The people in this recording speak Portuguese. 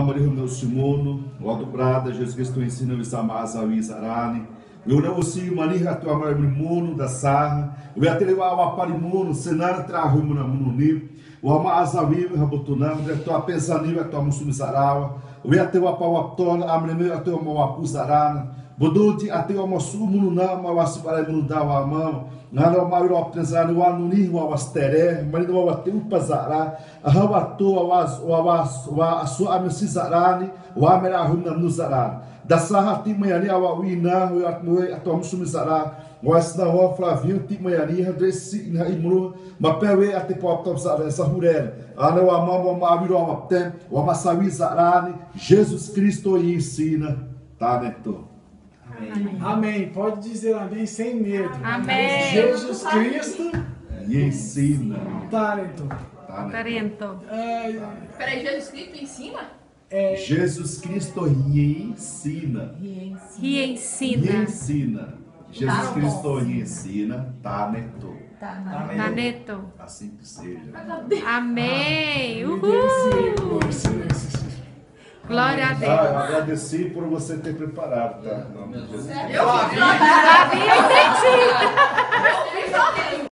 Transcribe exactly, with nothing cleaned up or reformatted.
Mama de meu Simono, o dobrada, Jesus Cristo ensina o Samasa o Isarani. Eu não consigo maniar tua mãe mundo da sarra. Eu ia ter o aparimuno, cenário trago no mundo. O amasa vive rabotunam, de tua pensaniva, tua musumizarawa. Eu ia ter o apauaptona, amreme a tua mauapuzarana. Bodoti a tua mosumu na mawasipara mudawa amam. Nada o maior optensano, o anuni, o avastere, mas não o teu pazará. A rabato, o avas, o avas, o a sua amesizarani, o amerahum na nuzarani. Da sarra timaiani a wina, o atmoe a tua musumizará. O asna o Flavio timaiani, desse na imru, mapewe a te pop zara, essa rurel. Ana o amam, o maviro amaptem, o amasawizarani. Jesus Cristo ensina, tá neto. Amém. Amém. Pode dizer amém sem medo. Amém. Jesus Cristo E ensina. Talento. Talento. É, Peraí, Jesus Cristo ensina? é, Jesus Cristo lhe ensina. E Lhe ensina. ensina. Jesus Cristo lhe ensina. Tá neto. Taneto. Assim que seja. Amém. me dê esse- Uhul. esse- Glória a Ah, eu Deus. agradeci por você ter preparado, tá? Em nome de Jesus. Eu Davi, eu entendi. fiz